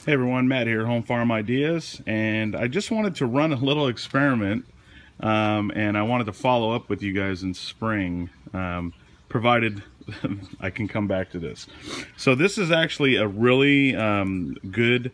Hey everyone, Matt here, Home Farm Ideas, and I just wanted to run a little experiment, and I wanted to follow up with you guys in spring, provided I can come back to this. So this is actually a really good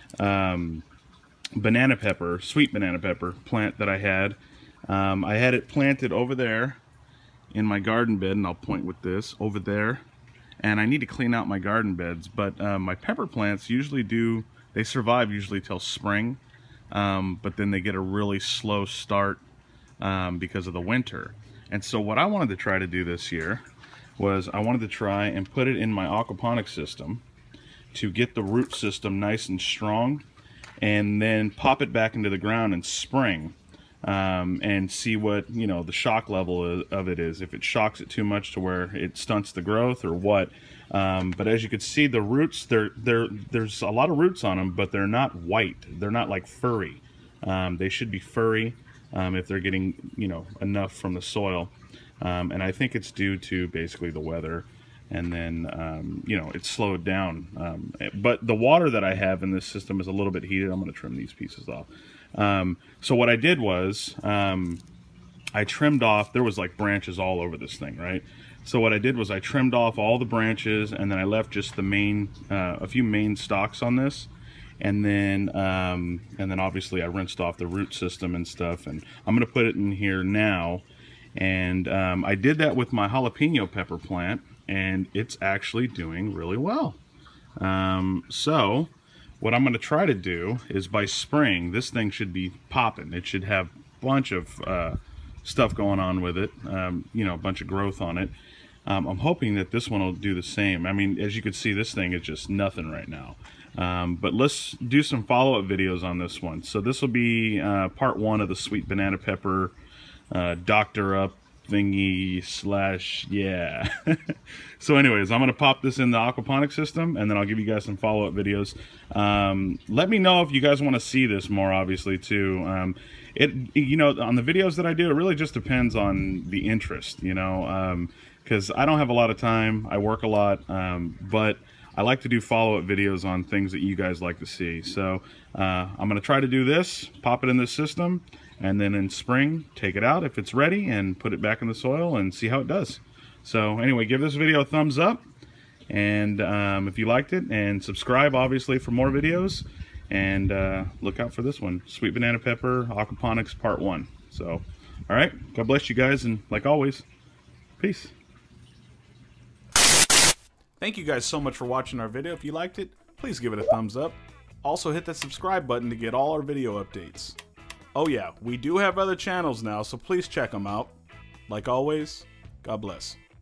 banana pepper, sweet banana pepper plant that I had. I had it planted over there in my garden bed, and I'll point with this over there. And I need to clean out my garden beds, but my pepper plants usually they survive usually till spring, but then they get a really slow start because of the winter. And so what I wanted to try to do this year was I wanted to try and put it in my aquaponic system to get the root system nice and strong, and then pop it back into the ground in spring. And see what, you know, the shock level of it is, if it shocks it too much to where it stunts the growth or what. But as you can see, the roots, there's a lot of roots on them, but they're not white. They're not like furry. They should be furry if they're getting, you know, enough from the soil. And I think it's due to basically the weather. And then, you know, it's slowed down. But the water that I have in this system is a little bit heated. I'm going to trim these pieces off. So what I did was, I trimmed off, there was like branches all over this thing, right? So what I did was I trimmed off all the branches, and then I left just the main, a few main stalks on this. And then obviously I rinsed off the root system and stuff, and I'm going to put it in here now. And I did that with my jalapeno pepper plant, and it's actually doing really well. So what I'm going to try to do is by spring, this thing should be popping. It should have a bunch of stuff going on with it, you know, a bunch of growth on it. I'm hoping that this one will do the same. I mean, as you can see, this thing is just nothing right now. But let's do some follow-up videos on this one. So this will be part one of the sweet banana pepper doctor up thingy slash yeah. So anyways, I'm gonna pop this in the aquaponic system, and then I'll give you guys some follow-up videos. Let me know if you guys want to see this more, obviously, too. You know, on the videos that I do, it really just depends on the interest, you know, because I don't have a lot of time, I work a lot, but I like to do follow-up videos on things that you guys like to see. So I'm gonna try to do this, pop it in this system, and then in spring take it out if it's ready and put it back in the soil and see how it does. So anyway, give this video a thumbs up, and if you liked it, and subscribe obviously for more videos, and look out for this one, sweet banana pepper aquaponics part 1. So all right, God bless you guys, and like always, peace. Thank you guys so much for watching our video. If you liked it, please give it a thumbs up. Also hit that subscribe button to get all our video updates. Oh yeah, we do have other channels now, so please check them out. Like always, God bless.